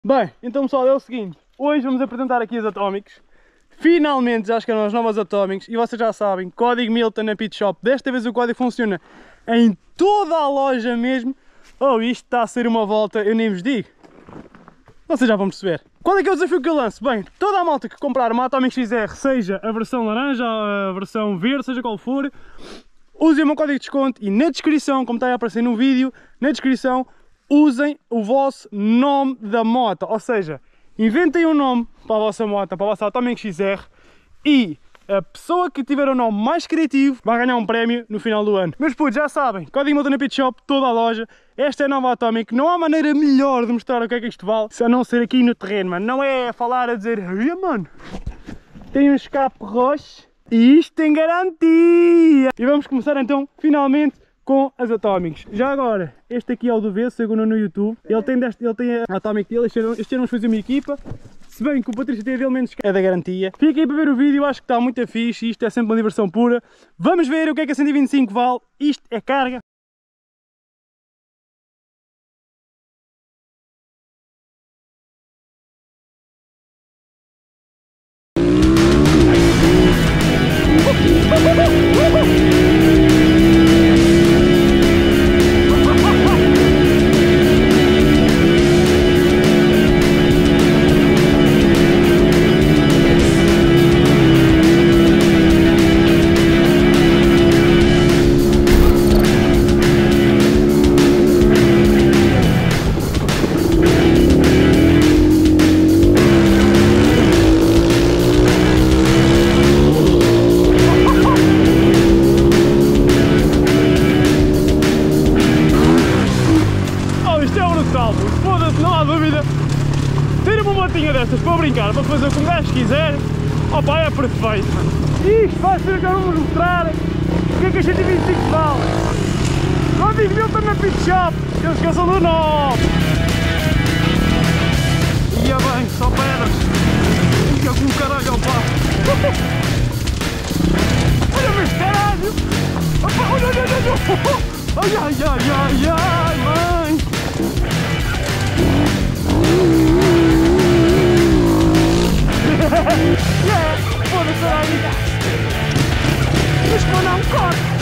Bem, então pessoal, é o seguinte. Hoje vamos apresentar aqui as Atomics. Finalmente já chegaram as novas Atomics. E vocês já sabem, código Milton na Pit Shop. Desta vez o código funciona em toda a loja mesmo. Oh, isto está a ser uma volta, eu nem vos digo. Vocês já vão perceber. Qual é que é o desafio que eu lanço? Bem, toda a malta que comprar uma Atomic XR, seja a versão laranja, a versão verde, seja qual for, usem o meu código de desconto e na descrição, como está a aparecer no vídeo, na descrição, usem o vosso nome da moto. Ou seja, inventem um nome para a vossa moto, para a vossa Atomic XR, e a pessoa que tiver o nome mais criativo vai ganhar um prémio no final do ano. Meus putos, já sabem, código Milton na Pit Shop, toda a loja. Esta é a nova Atomic, não há maneira melhor de mostrar o que é que isto vale, se a não ser aqui no terreno, mano. Não é a falar a dizer, mano, tem um escape roxo e isto tem garantia. E vamos começar então, finalmente, com as Atomics. Já agora, este aqui é o do V, segundo no YouTube. Ele tem a Atomic dele, este ano vamos fazer uma equipa. Se bem que o Patrício tem a dele menos, é da garantia. Fiquem aí para ver o vídeo, acho que está muito fixe. Isto é sempre uma diversão pura. Vamos ver o que é que a 125 vale. Isto é carga. Destas para brincar, para fazer o que um gajo quiser, opa, é perfeito. Isto vai ser que vamos mostrar o que é que a 125 vale. Código Milton na Pit Shop, não esqueçam do nome. Ia bem, só pedras. Ia com o caralho, opa. Olha-me este caralho. Opa, olha, olha, olha. Ai, ai, ai, ai, ai, mãe. Foda-se aí! Mas que não corre!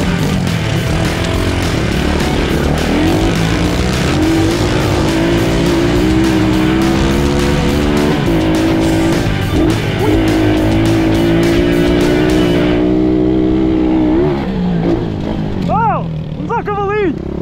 Oh! Vamos ao cavalinho!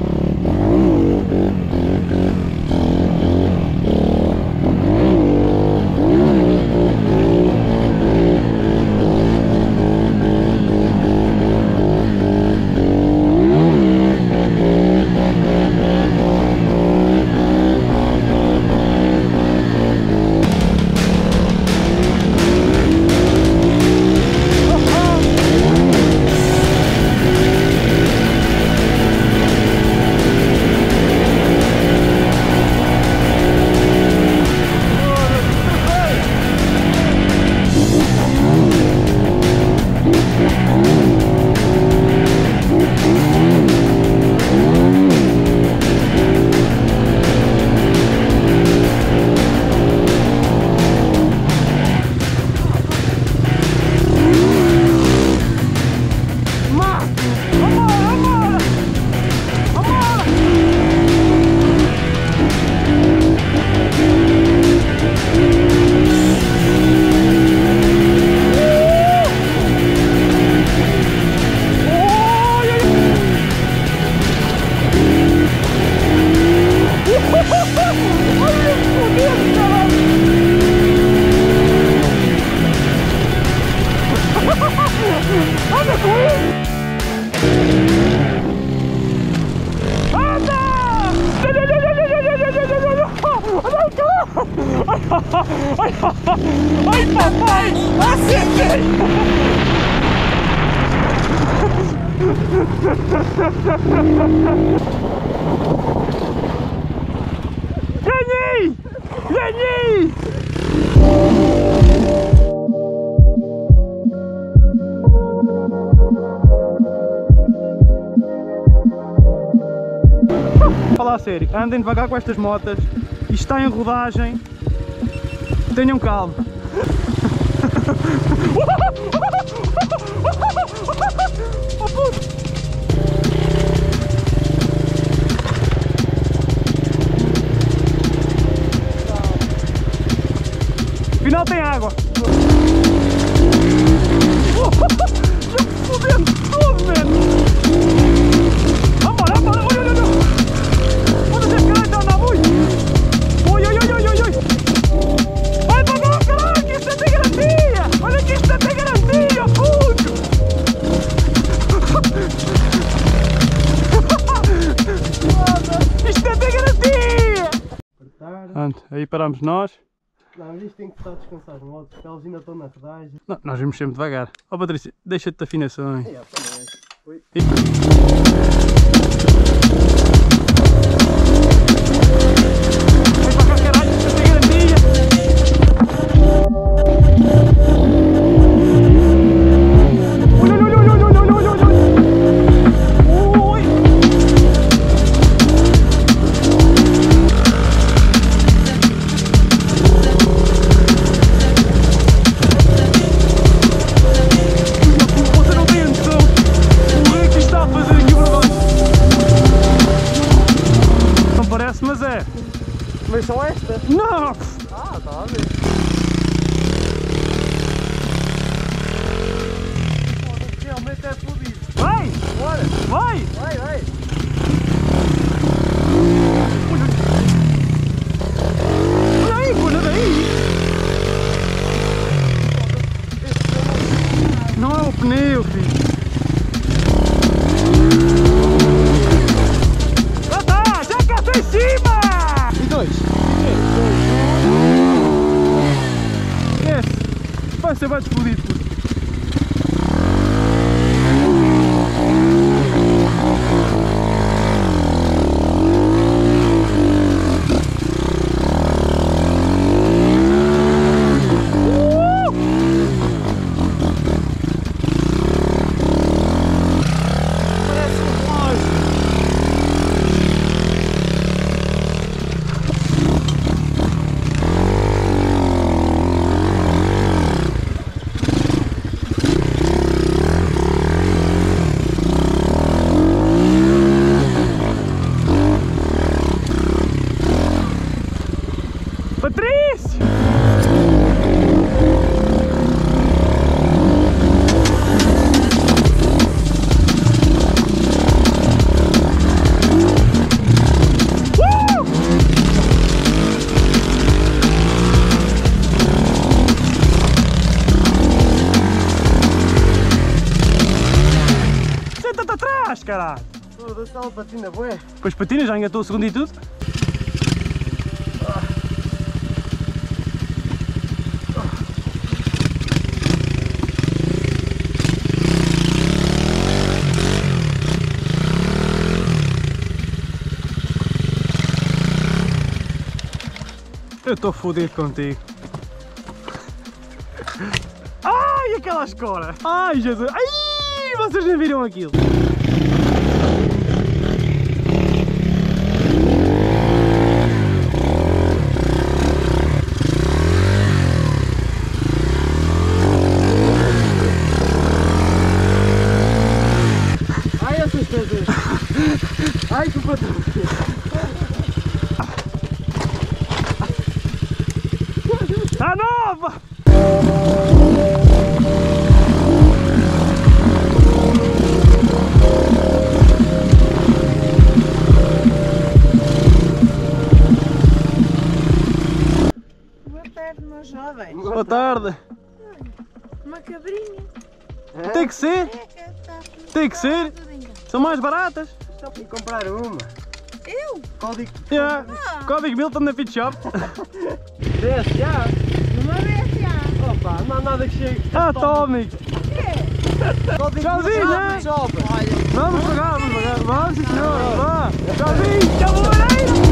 Ai, papai! Acertei! Ganhei! Ganhei! Falar a sério, andem devagar com estas motas. Isto está em rodagem. Tenham calma. Afinal tem água. Já fodendo tudo, mano. Vamos, olha, olha. Foda-se, esse caralho está a andar muito. Oi. Vai para cá, caralho, que isto tem garantia. Olha que isto tem garantia, puto. Isto tem garantia. Pronto, aí paramos nós. Não, mas isto tem que estar a descansar as motos, porque elas ainda estão na rodagem. Não, nós vimos sempre devagar. Ó Patrícia, deixa-te de afinações. Oi. Vai para cá, caralho, isto tem garantia. Oi. Você não tem noção o que está a fazer aqui por baixo. Não parece, mas é. Mas são estas? Não! Ah, está a ver. Realmente é fodido. Vai! Bora! Vai! Vai! Olha aí, pô, olha aí! Não é o pneu, filho! Já tá! Já cá estou em cima! E dois? Esse! Vai ser mais fodido, puto! Parece um relógio! Patrícia! Senta-te atrás, caralho! Foda-se, ela patina bué. Depois patina, já engatou o segundo e tudo. Eu estou fodido contigo. Ai, aquela escola! Ai, Jesus! Ai, vocês nem viram aquilo! Ai, essas coisas. Ai, que patrão. Tá nova! Boa tarde, meus jovens. Boa tarde! Uma cabrinha. Tem que ser! Tem que ser! Tudo em casa. São mais baratas! Só para comprar uma. Eu? Código Yeah. Código Milton na Pit Shop! desce, já. Uma vez já. Opa, não há nada que chegue. Atómico! Código Tchauzinho, né? Shop. Vamos pagar, vamos pagar! Vamos, sim, senhor! Vá! Tchauzinho! Tchau, Moreira!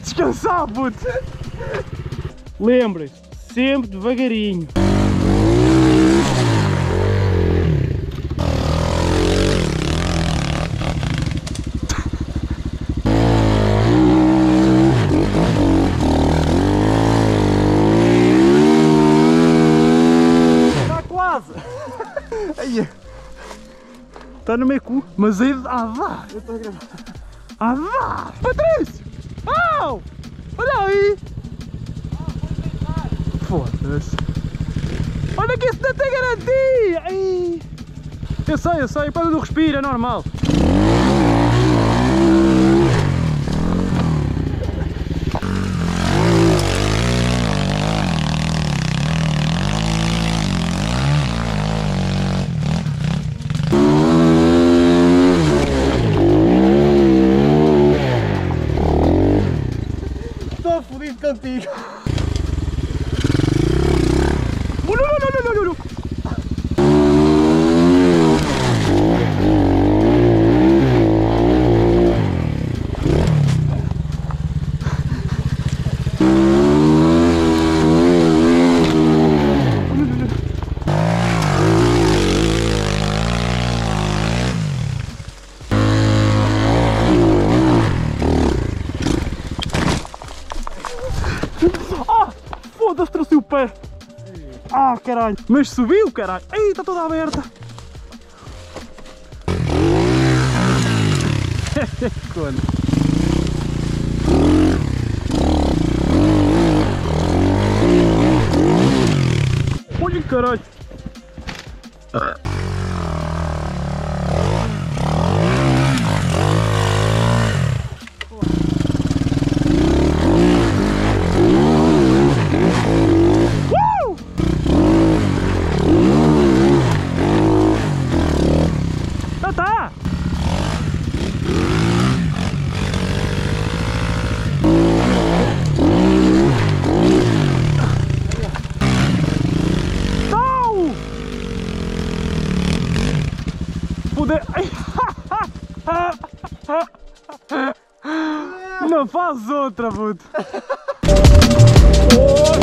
descansar, puto! Lembrem-se, sempre devagarinho. Está quase! Aí. Está no meio cu, mas aí dá! Eu estou a gravar. Dá! Patrício! Oh! Olha aí! Foda-se! Olha que isso não tem garantia! Ai. Eu sei, quando não respira, é normal. Estou fodido contigo. Não. Foda-se, trouxe o pé! Ah, caralho! Mas subiu, caralho! Ei, está toda aberta! Quando? Olha, caralho! Tá! Não! Poder... Não faz outra, puto! Oh!